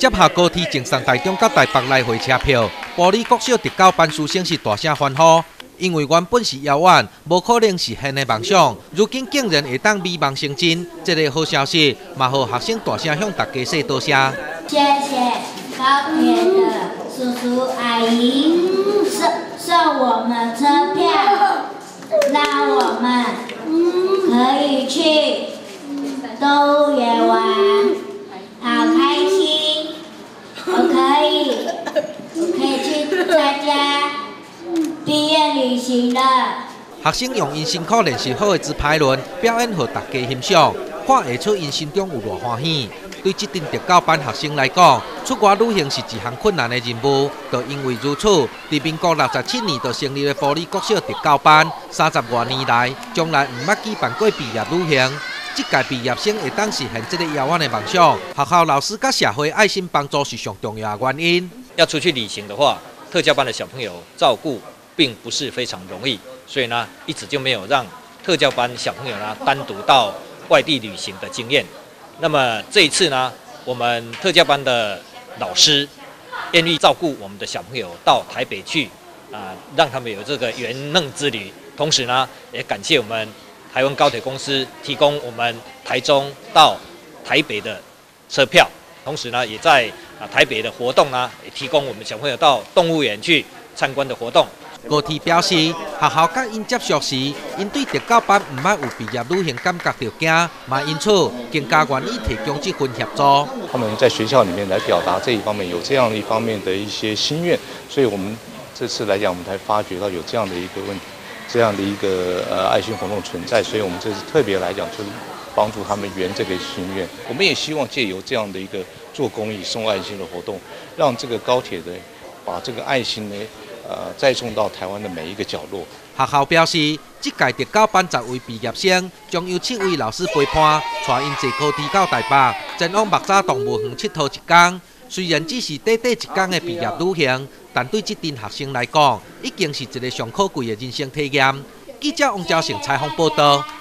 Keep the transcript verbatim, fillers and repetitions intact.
接下高铁前上台中到台北来回车票，埔里国小特教班师生是大声欢呼，因为原本是遥远，无可能实现的梦想，如今竟然会当美梦成真，这个好消息，嘛互学生大声向大家说多谢。 谢谢高铁的叔叔阿姨送送我们车票，让我们可以去动物园玩，好开心！我可以，我可以去参加毕业旅行了。 学生用因辛苦练习好的自拍轮表演，予大家欣赏，看会出因心中有偌欢喜。对这群特教班学生来讲，出国旅行是一项困难的任务。就因为如此，伫民国六十七年就成立了埔里国小特教班，三十多年来，从来唔捌举办过毕业旅行。这届毕业生会当实现这个遥远的梦想，学校老师甲社会爱心帮助是上重要的原因。 要出去旅行的话，特教班的小朋友照顾并不是非常容易，所以呢，一直就没有让特教班小朋友呢单独到外地旅行的经验。那么这一次呢，我们特教班的老师愿意照顾我们的小朋友到台北去，啊、呃，让他们有这个圆梦之旅。同时呢，也感谢我们台湾高铁公司提供我们台中到台北的车票。同时呢，也在啊台北的活动呢，也提供我们小朋友到动物园去参观的活动。 高铁表示，学校甲因接触时，因对特教班唔捌有毕业旅行感觉到惊，嘛因此更加愿意提供这份协助。 他们在学校里面来表达这一方面有这样一方面的一些心愿，所以我们这次来讲，我们才发觉到有这样的一个问题，这样的一个呃爱心活动存在，所以我们这次特别来讲，就是帮助他们圆这个心愿。我们也希望借由这样的一个做公益、送爱心的活动，让这个高铁的把这个爱心呢。呃，再送到台湾的每一个角落。 学校表示，这届特教班十位毕业生，将由七位老师陪伴，带因坐高铁到台北，前往木栅动物园佚佗一天。虽然只是短短一天的毕业旅行，但对这群学生来讲，已经是一个上可贵的人生体验。记者王兆成采访报道。